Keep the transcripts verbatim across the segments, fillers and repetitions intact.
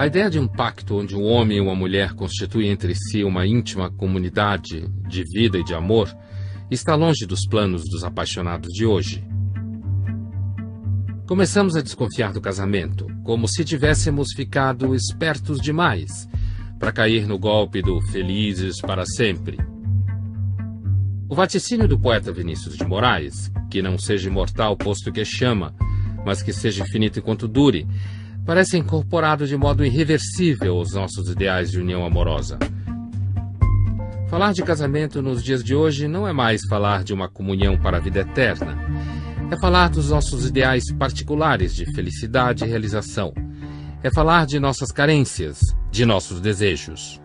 A ideia de um pacto onde um homem e uma mulher constituem entre si uma íntima comunidade de vida e de amor está longe dos planos dos apaixonados de hoje. Começamos a desconfiar do casamento, como se tivéssemos ficado espertos demais para cair no golpe do felizes para sempre. O vaticínio do poeta Vinícius de Moraes, que não seja imortal posto que chama, mas que seja infinito enquanto dure, parece incorporado de modo irreversível aos nossos ideais de união amorosa. Falar de casamento nos dias de hoje não é mais falar de uma comunhão para a vida eterna. É falar dos nossos ideais particulares de felicidade e realização. É falar de nossas carências, de nossos desejos.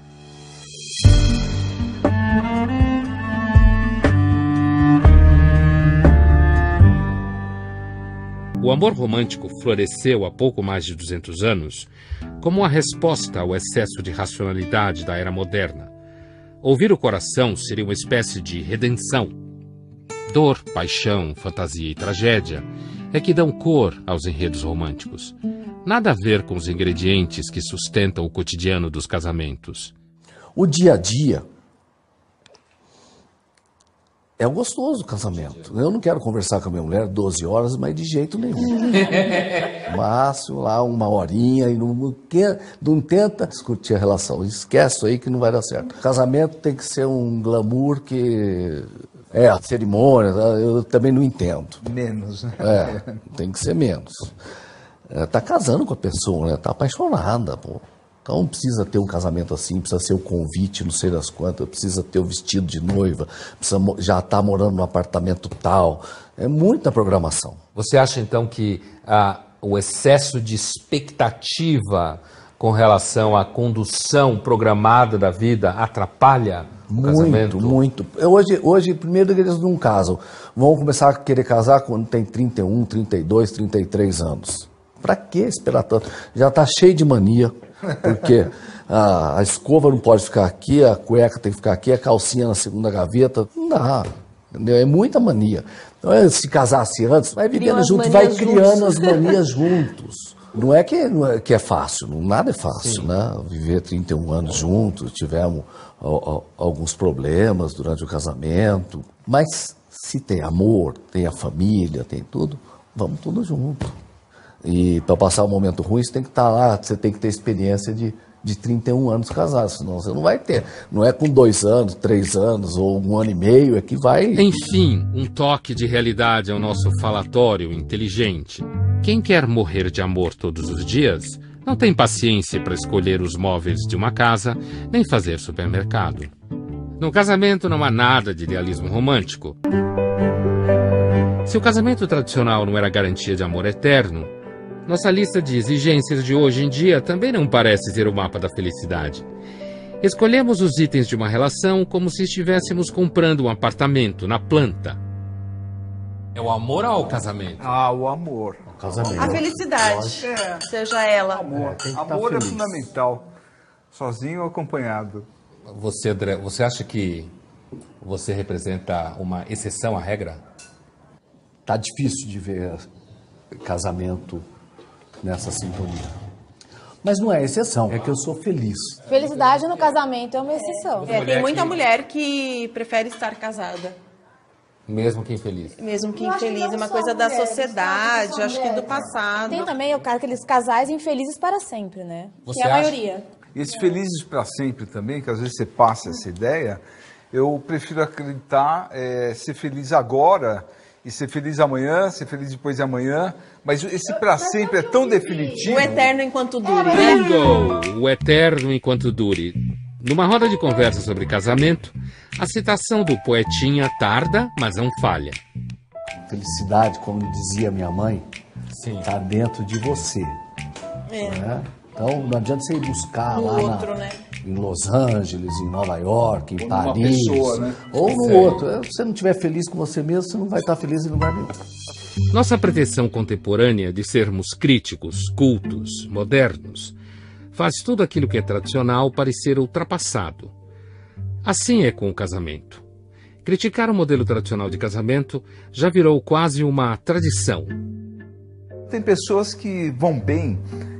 O amor romântico floresceu há pouco mais de duzentos anos como uma resposta ao excesso de racionalidade da era moderna. Ouvir o coração seria uma espécie de redenção. Dor, paixão, fantasia e tragédia é que dão cor aos enredos românticos. Nada a ver com os ingredientes que sustentam o cotidiano dos casamentos. O dia a dia é o gostoso do casamento. Eu não quero conversar com a minha mulher doze horas, mas de jeito nenhum. Máximo lá uma horinha e não, não tenta discutir a relação. Esquece isso aí que não vai dar certo. O casamento tem que ser um glamour que... É, a cerimônia, eu também não entendo. Menos, né? É, tem que ser menos. É, tá casando com a pessoa, né? Tá apaixonada, pô. Então não precisa ter um casamento assim, precisa ser o convite, não sei das quantas, precisa ter o vestido de noiva, precisa já estar morando num apartamento tal. É muita programação. Você acha então que ah, o excesso de expectativa com relação à condução programada da vida atrapalha o muito, casamento? Muito, muito. Hoje, hoje, primeiro eles não casam. Vão começar a querer casar quando tem trinta e um, trinta e dois, trinta e três anos. Pra que esperar tanto? Já tá cheio de mania. Porque a, a escova não pode ficar aqui, a cueca tem que ficar aqui, a calcinha na segunda gaveta. Não dá. Entendeu? É muita mania. Então, se casasse antes, vai vivendo junto, vai criando juntos. As manias juntos. Não é que, não é que é fácil, nada é fácil, Sim. né? Viver trinta e um anos juntos, tivemos ó, ó, alguns problemas durante o casamento. Mas se tem amor, tem a família, tem tudo, vamos tudo junto. E para passar um momento ruim, você tem que estar lá, você tem que ter experiência de, de trinta e um anos casados, senão você não vai ter. Não é com dois anos, três anos ou um ano e meio, é que vai... Enfim, um toque de realidade ao nosso falatório inteligente. Quem quer morrer de amor todos os dias, não tem paciência para escolher os móveis de uma casa, nem fazer supermercado. No casamento não há nada de idealismo romântico. Se o casamento tradicional não era garantia de amor eterno, nossa lista de exigências de hoje em dia também não parece ser o mapa da felicidade. Escolhemos os itens de uma relação como se estivéssemos comprando um apartamento na planta. É o amor ou o casamento? Ah, o amor. O casamento. A felicidade, É. seja ela. Amor, É, tem que amor tá é feliz. fundamental. Sozinho ou acompanhado. Você, André, você acha que você representa uma exceção à regra? Tá difícil de ver casamento nessa sintonia. Mas não é exceção, é que eu sou feliz. Felicidade no casamento é uma exceção. É, tem muita que- mulher que prefere estar casada, Mesmo que infeliz. mesmo que Eu acho que infeliz. não É uma só coisa da mulheres, sociedade, só acho que do mulheres. passado. Tem também o cara, aqueles casais infelizes para sempre, né? Você que é a acha? maioria. E esse felizes para sempre também, que às vezes você passa essa ideia, eu prefiro acreditar, é, ser feliz agora e ser feliz amanhã, ser feliz depois de amanhã, mas esse para sempre é tão definitivo. O eterno enquanto dure, né? Bingo! O eterno enquanto dure. Numa roda de conversa sobre casamento, a citação do poetinha tarda, mas não falha. Felicidade, como dizia minha mãe, Sim. está dentro de você. É. Né? Então não adianta você ir buscar No lá na- outro, né? em Los Angeles, em Nova York, em Ou numa Paris. pessoa, né? Ou no Sei. outro. Se você não estiver feliz com você mesmo, você não vai estar feliz em lugar nenhum. Nossa pretensão contemporânea de sermos críticos, cultos, modernos, faz tudo aquilo que é tradicional parecer ultrapassado. Assim é com o casamento. Criticar o modelo tradicional de casamento já virou quase uma tradição. Tem pessoas que vão bem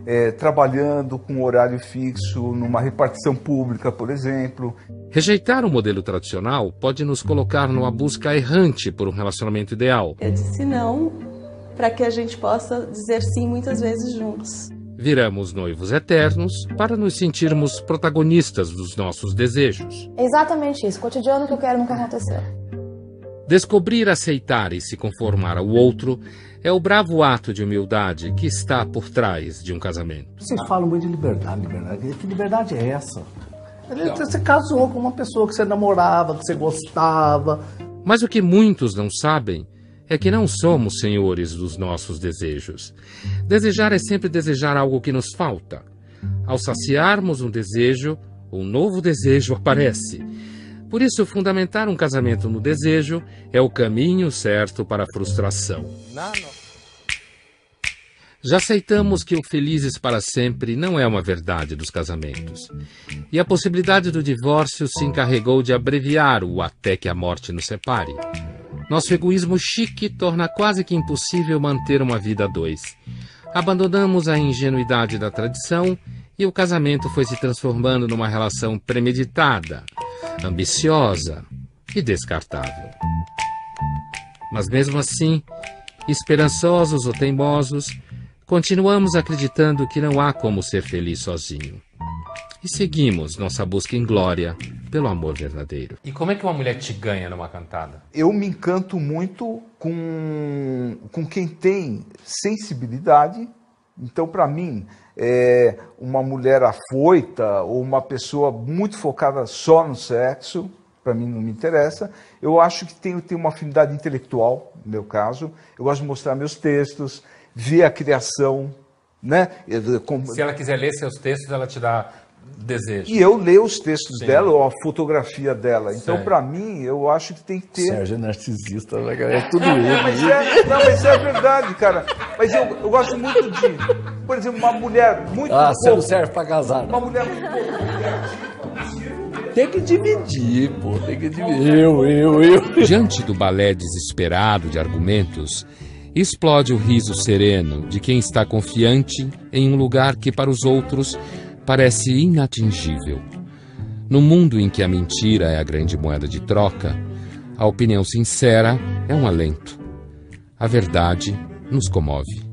é, trabalhando com horário fixo, numa repartição pública, por exemplo. Rejeitar o modelo tradicional pode nos colocar numa busca errante por um relacionamento ideal. Eu disse não, para que a gente possa dizer sim muitas vezes juntos. Viramos noivos eternos para nos sentirmos protagonistas dos nossos desejos. É exatamente isso. O cotidiano que eu quero nunca aconteceu. Descobrir, aceitar e se conformar ao outro é o bravo ato de humildade que está por trás de um casamento. Vocês falam muito de liberdade, liberdade. Que liberdade é essa? Você casou com uma pessoa que você namorava, que você gostava. Mas o que muitos não sabem é que não somos senhores dos nossos desejos. Desejar é sempre desejar algo que nos falta. Ao saciarmos um desejo, um novo desejo aparece. Por isso, fundamentar um casamento no desejo é o caminho certo para a frustração. Já aceitamos que o felizes para sempre não é uma verdade dos casamentos. E a possibilidade do divórcio se encarregou de abreviar o até que a morte nos separe. Nosso egoísmo chique torna quase que impossível manter uma vida a dois. Abandonamos a ingenuidade da tradição e o casamento foi se transformando numa relação premeditada, ambiciosa e descartável. Mas mesmo assim, esperançosos ou teimosos, continuamos acreditando que não há como ser feliz sozinho. E seguimos nossa busca em glória pelo amor verdadeiro. E como é que uma mulher te ganha numa cantada? Eu me encanto muito com, com quem tem sensibilidade. Então, para mim, é uma mulher afoita ou uma pessoa muito focada só no sexo, para mim não me interessa. Eu acho que tem, tem uma afinidade intelectual, no meu caso. Eu gosto de mostrar meus textos, ver a criação, né? Se ela quiser ler seus textos, ela te dá desejo. E eu leio os textos Sim. dela ou a fotografia dela. Então, Sim. para mim, eu acho que tem que ter... Sérgio é narcisista, né, cara? É tudo Não, ele. mas é, não, mas é verdade, cara. Mas eu, eu gosto muito de, por exemplo, uma mulher muito Ah, você não pouco, serve pra casar. uma mulher muito pouco. Tem que dividir, pô. Tem que dividir. Eu, eu, eu. Diante do balé desesperado de argumentos, explode o riso sereno de quem está confiante em um lugar que para os outros parece inatingível. No mundo em que a mentira é a grande moeda de troca, a opinião sincera é um alento. A verdade nos comove.